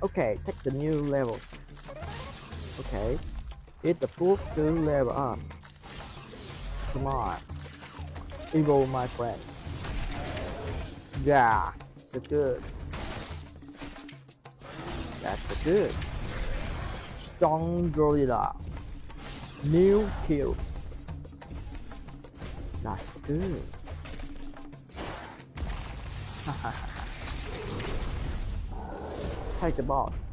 Okay, take the new level. Okay, eat the food to level up. Come on, evil my friend. Yeah, so good. That's so good. Strong Godzilla. New kill. That's good. Take the boss.